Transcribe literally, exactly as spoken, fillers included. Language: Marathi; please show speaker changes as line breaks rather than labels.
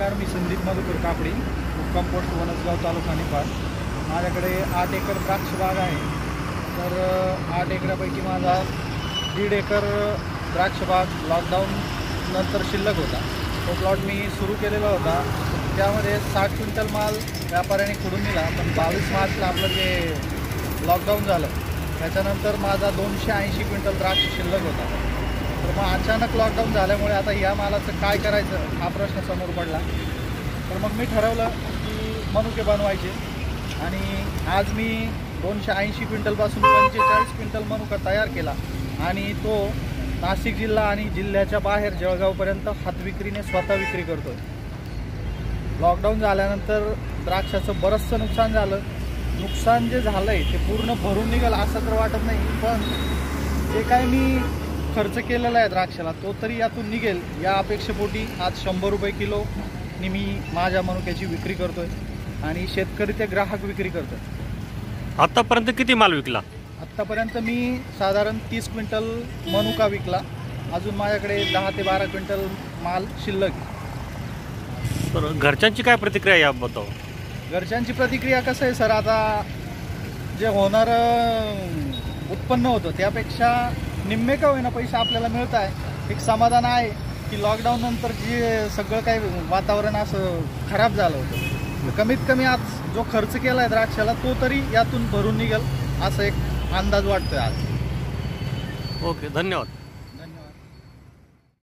नमस्कार, मी संदीप मधुकर कापडी, मुक्काम पोस्ट वनसगाव, तालुका निफाड. माझ्याकडे आठ एकर द्राक्ष बाग आहे. तर आठ एकरापैकी माझा दीड एकर द्राक्ष बाग लॉकडाऊन नंतर शिल्लक होता. तो प्लॉट मी सुरू केलेला होता. त्यामध्ये साठ क्विंटल माल व्यापाऱ्याने खुडून दिला. पण बावीस मार्चला आपलं जे लॉकडाऊन झालं त्याच्यानंतर माझा दोनशे ऐंशी क्विंटल द्राक्ष शिल्लक होता. तर मग अचानक लॉकडाऊन झाल्यामुळे आता या मालाचं काय करायचं हा प्रश्न समोर पडला. तर मग मी ठरवलं की मनुके बनवायचे. आणि आज मी दोनशे ऐंशी क्विंटलपासून पंचेचाळीस क्विंटल मनुका तयार केला आणि तो नाशिक जिल्हा आणि जिल्ह्याच्या बाहेर जळगावपर्यंत हातविक्रीने स्वतः विक्री करतो. लॉकडाऊन झाल्यानंतर द्राक्षाचं बरंचसं नुकसान झालं. नुकसान जे झालं आहे ते पूर्ण भरून निघालं असं तर वाटत नाही, पण जे काय मी खर्च केलेला आहे द्राक्षाला तो तरी यातून निघेल या अपेक्षेपोटी आज शंभर रुपये किलोनी मी माझ्या मनुक्याची विक्री करतोय आणि शेतकरी ते ग्राहक विक्री करतोय.
आतापर्यंत किती माल विकला?
आत्तापर्यंत मी साधारण तीस क्विंटल मनुका विकला. अजून माझ्याकडे दहा ते बारा क्विंटल माल शिल्लक.
तर घरच्यांची काय प्रतिक्रिया याबद्दल?
घरच्यांची प्रतिक्रिया कसं आहे सर, आता जे होणारं उत्पन्न होतं त्यापेक्षा निम्मे का होईना पैसे आपल्याला मिळत आहे. एक समाधान आहे की लॉकडाऊन नंतर जे सगळं काही वातावरण असं खराब झालं होतं, कमीत कमी आज जो खर्च केला आहे द्राक्षाला तो तरी यातून भरून निघेल असं एक अंदाज वाटतोय आज.
ओके, धन्यवाद.